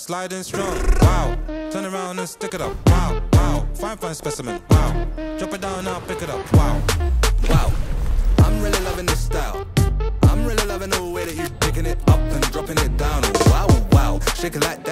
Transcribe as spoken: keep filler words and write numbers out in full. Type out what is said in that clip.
sliding strong. Wow, turn around and stick it up. Wow, wow, fine, fine specimen. Wow, drop it down now, pick it up. Wow, Wow, I'm really loving this style. I'm really loving the way that you're picking it up and dropping it down. Wow, wow, shaking like